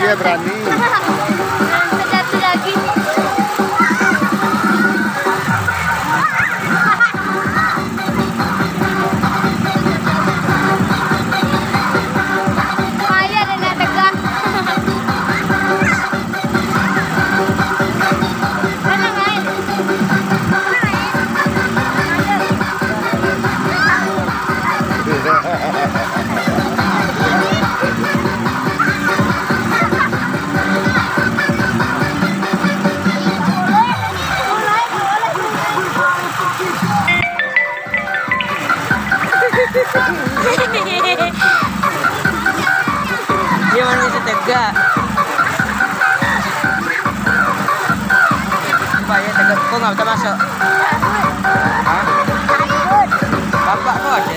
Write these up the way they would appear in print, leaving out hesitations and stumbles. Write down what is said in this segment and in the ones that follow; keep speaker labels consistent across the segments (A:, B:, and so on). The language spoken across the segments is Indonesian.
A: Iya berani.
B: Satu lagi. Ayah dan nak tegak. Mana main?
C: Dia mana bisa tegak. Supaya tegak, kok nggak bisa masuk? Hah? Bapak kok ada?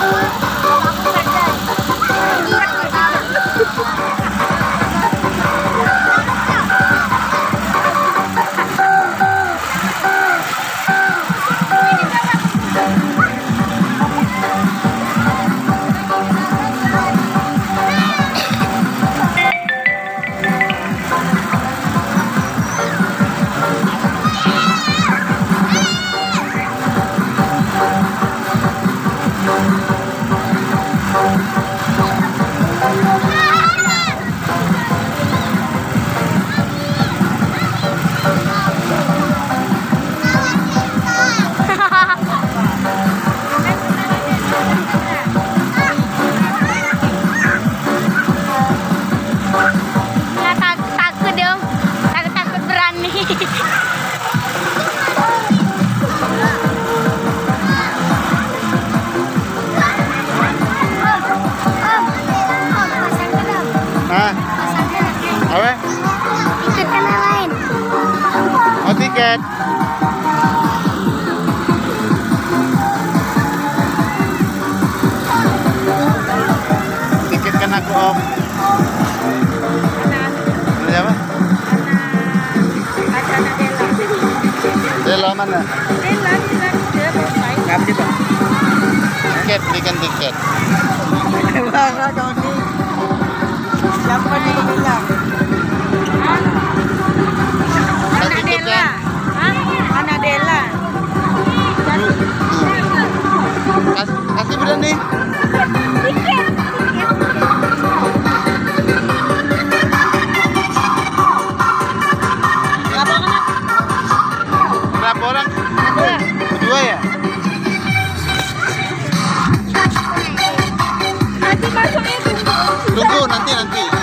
C: Takut dong, takut berani.
A: Hah? Apa?
B: Tiket kan lain.
A: Oh tiket. Tiket kan aku om. Ini apa? Dela mana?
C: Nggak Pak.
A: Tiket, belikan tiket.
C: Bangga dong nih. Siapa nih bilang? Anak Dela. Anak Dela.
A: Kasih berani. Berapa orang? Dua ya?
B: Nanti masuknya
A: Tunggu nanti.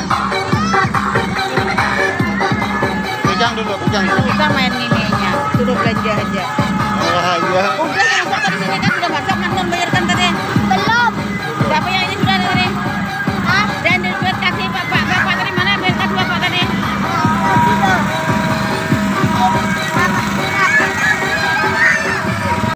A: Pegang dulu.
C: Kita main ininya, suruh belanja aja.
A: Oh iya.
C: Udah yang di sini kan sudah masak, kan bayar